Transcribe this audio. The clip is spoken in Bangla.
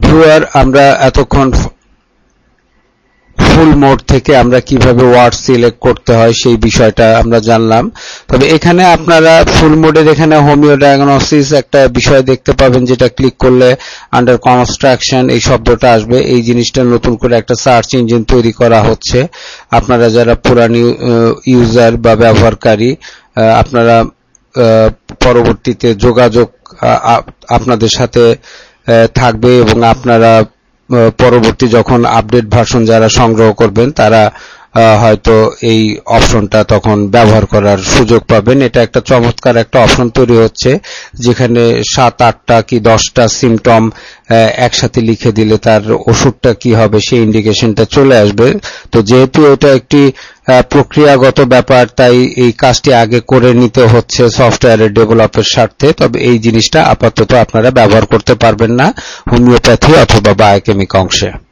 ভিউয়ার, আমরা এতক্ষণ ফুল মোড থেকে আমরা কিভাবে ওয়ার্ড সিলেক্ট করতে হয় সেই বিষয়টা আমরা জানলাম। তবে এখানে আপনারা ফুল মোডের এখানে হোমিও ডায়াগনোসিস একটা বিষয় দেখতে পাবেন, যেটা ক্লিক করলে আন্ডার কনস্ট্রাকশন এই শব্দটা আসবে। এই জিনিসটা নতুন করে একটা সার্চ ইঞ্জিন তৈরি করা হচ্ছে। আপনারা যারা পুরানি ইউজার বা ব্যবহারকারী, আপনারা পরবর্তীতে যোগাযোগ আপনাদের সাথে থাকবে এবং আপনারা পরবর্তী যখন আপডেট ভার্সন যারা সংগ্রহ করবেন তারা হয়তো এই অপশনটা তখন ব্যবহার করার সুযোগ পাবেন। এটা একটা চমৎকার একটা অপশন তৈরি হচ্ছে, যেখানে 7-8টা কি 10টা সিমটম একসাথে লিখে দিলে তার ওষুধটা কি হবে সেই ইন্ডিকেশনটা চলে আসবে। তো যেহেতু এটা একটি প্রক্রিয়াগত ব্যাপার, তাই এই কাজটি আগে করে নিতে হচ্ছে সফটওয়্যারের ডেভেলপের স্বার্থে। তবে এই জিনিসটা আপাতত আপনারা ব্যবহার করতে পারবেন না হোমিওপ্যাথি অথবা বায়োকেমিক অংশে।